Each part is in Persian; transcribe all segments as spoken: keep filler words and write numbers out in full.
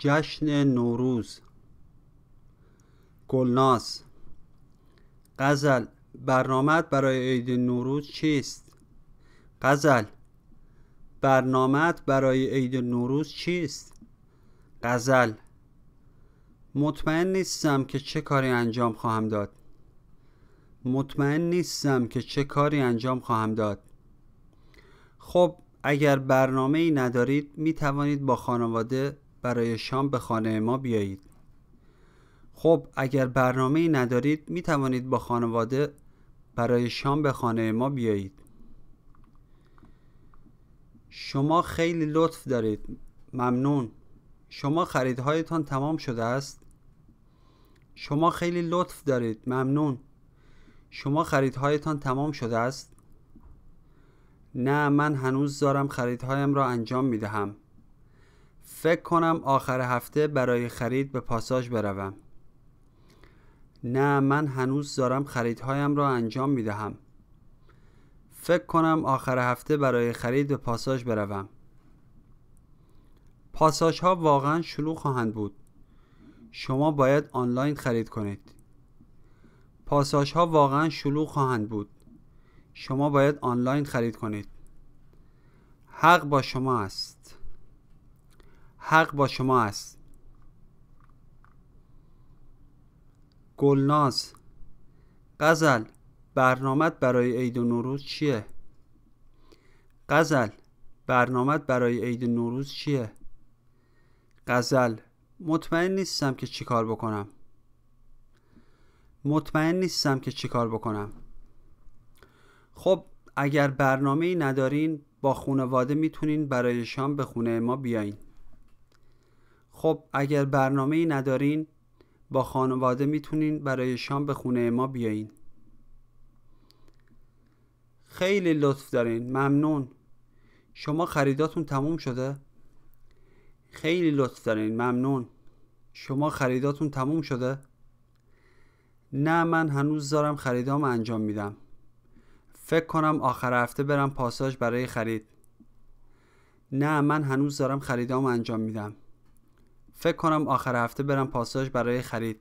جشن نوروز. گلناز: غزل: برنامه‌ات برای عید نوروز چیست؟ غزل: برنامه‌ات برای عید نوروز چیست؟ غزل: مطمئن نیستم که چه کاری انجام خواهم داد. مطمئن نیستم که چه کاری انجام خواهم داد. خب اگر برنامه‌ای ندارید می توانید با خانواده برای شام به خانه ما بیایید. خب اگر برنامه‌ای ندارید می توانید با خانواده برای شام به خانه ما بیایید. شما خیلی لطف دارید. ممنون. شما خریدهایتان تمام شده است؟ شما خیلی لطف دارید. ممنون. شما خریدهایتان تمام شده است؟ نه، من هنوز دارم خریدهایم را انجام می دهم. فکر کنم آخر هفته برای خرید به پاساژ بروم. نه، من هنوز دارم خریدهایم را انجام می دهم. فکر کنم آخر هفته برای خرید به پاساژ بروم. پاساژها واقعا شلوغ خواهند بود. شما باید آنلاین خرید کنید. پاساژها واقعا شلوغ خواهند بود. شما باید آنلاین خرید کنید. حق با شما است. حق با شما است. گلناز: غزل: برنامه‌ات برای عید نوروز چیه؟ غزل: برنامه‌ات برای عید نوروز چیه؟ غزل: مطمئن نیستم که چی کار بکنم. مطمئن نیستم که چی کار بکنم. خب اگر برنامه‌ای ندارین با خانواده میتونین برای شام به خونه ما بیاین. خب اگر برنامه‌ای ندارین با خانواده میتونین برای شام به خونه ما بیاین. خیلی لطف دارین. ممنون. شما خریداتون تموم شده؟ خیلی لطف دارین. ممنون. شما خریداتون تموم شده؟ نه، من هنوز دارم خریدام انجام میدم. فکر کنم آخر هفته برم پاساژ برای خرید. نه، من هنوز دارم خریدام انجام میدم. فکر کنم آخر هفته برم پاساژ برای خرید.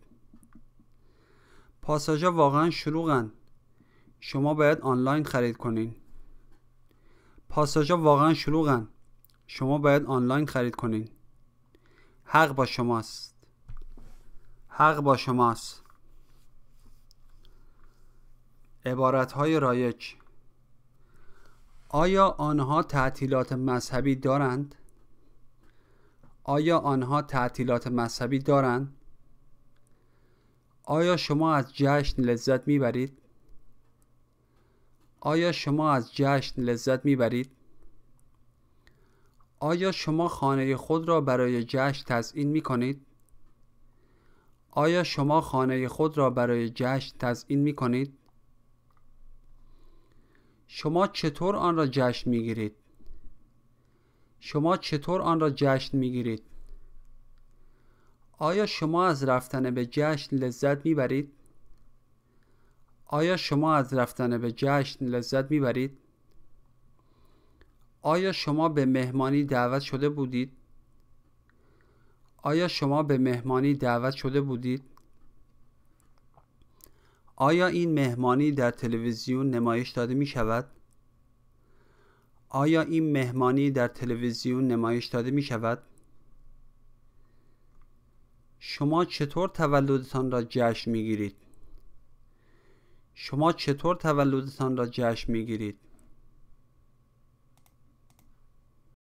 پاساژها واقعا شلوغن. شما باید آنلاین خرید کنین. پاساژها واقعا شلوغن. شما باید آنلاین خرید کنین. حق با شماست. حق با شماست. عبارتهای رایج: آیا آنها تعطیلات مذهبی دارند؟ آیا آنها تعطیلات مذهبی دارند؟ آیا شما از جشن لذت میبرید؟ آیا شما از جشن لذت میبرید؟ آیا شما خانه خود را برای جشن تزیین میکنید؟ آیا شما خانه خود را برای جشن تزیین میکنید؟ شما چطور آن را جشن میگیرید؟ شما چطور آن را جشن میگیرید؟ آیا شما از رفتن به جشن لذت میبرید؟ آیا شما از رفتن به جشن لذت میبرید؟ آیا شما به مهمانی دعوت شده بودید؟ آیا شما به مهمانی دعوت شده بودید؟ آیا این مهمانی در تلویزیون نمایش داده می شود؟ آیا این مهمانی در تلویزیون نمایش داده می شود؟ شما چطور تولدتان را جشن می گیرید؟ شما چطور تولدتان را جشن می گیرید؟